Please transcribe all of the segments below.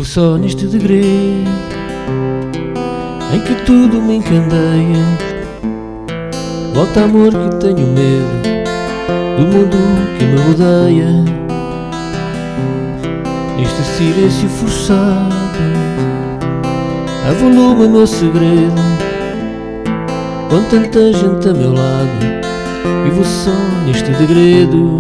Vivo só neste degredo em que tudo me encandeia. Volta, amor, que tenho medo do mundo que me rodeia. Neste silêncio forçado avolumo o meu segredo. Com tanta gente a meu lado, vivo só neste degredo.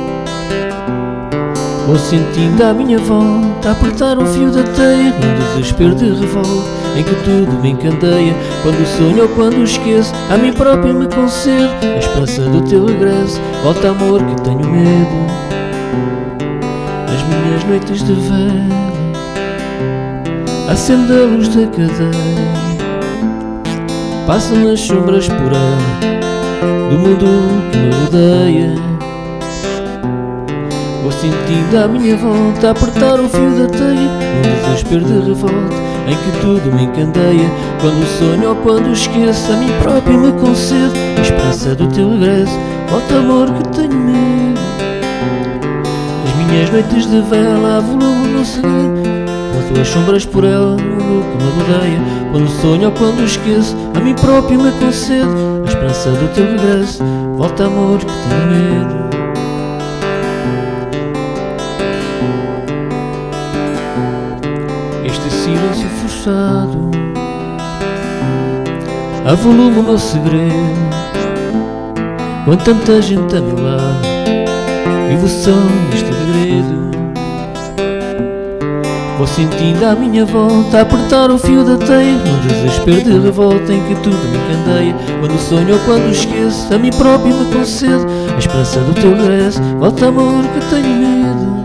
Vou sentindo à minha volta apertar um fio da teia, num desespero de revolta em que tudo me encandeia. Quando sonho ou quando esqueço, a mim próprio me concedo a esperança do teu regresso. Volta, amor, que tenho medo. Nas minhas noites de vela acendo a luz da cadeia. Passam as sombras por ela do mundo que me rodeia. Vou sentindo à minha volta apertar o fio da teia, num desespero de revolta em que tudo me encandeia. Quando sonho ou quando esqueço, a mim próprio me concedo a esperança do teu regresso. Volta, amor, que tenho medo. As minhas noites de vela avolumo o meu segredo. Passo as sombras por ela, no mundo que me rodeia. Quando sonho ou quando esqueço, a mim próprio me concedo a esperança do teu regresso. Volta, amor, que tenho medo. Este silêncio forçado avolumo o meu segredo. Com tanta gente a meu lado, vivo só neste degredo. Vou sentindo à minha volta apertar o fio da teia, num desespero de revolta em que tudo me encandeia. Quando sonho ou quando esqueço, a mim próprio me concedo a esperança do teu regresso. Volta, amor, que tenho medo.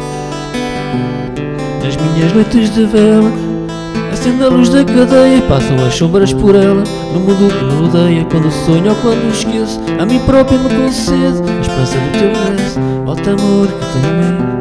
Nas minhas noites de vela acendo a luz da cadeia. Passam as sombras por ela no mundo que me rodeia. Quando sonho ou quando esqueço, a mim próprio me concedo a esperança do teu regresso. Volta, amor, que tenho medo.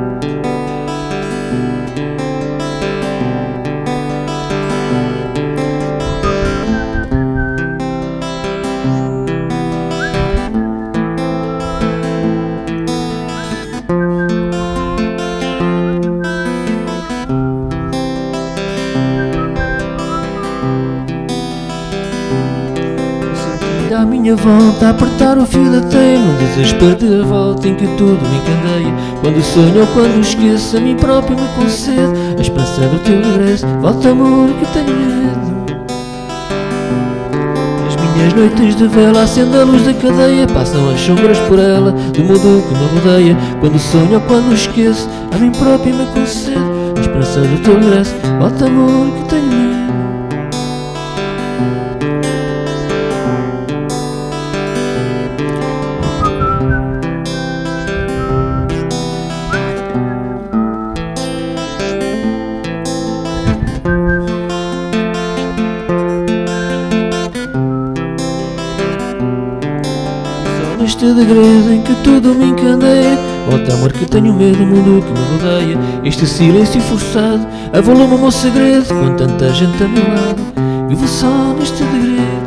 À minha volta apertar o fio da teia, num desespero de revolta em que tudo me encandeia. Quando sonho ou quando esqueço, a mim próprio me concedo a esperança do teu regresso. Volta, amor, que tenho medo. Nas minhas noites de vela acendo a luz da cadeia. Passam as sombras por ela do mundo que me rodeia. Quando sonho ou quando esqueço, a mim próprio me concedo a esperança do teu regresso. Volta, amor, que tenho medo. Neste degredo em que tudo me encandeia. Volta, amor, que tenho medo do mundo que me rodeia. Este silêncio forçado avoluma o meu segredo. Com tanta gente a meu lado, vivo só neste degredo.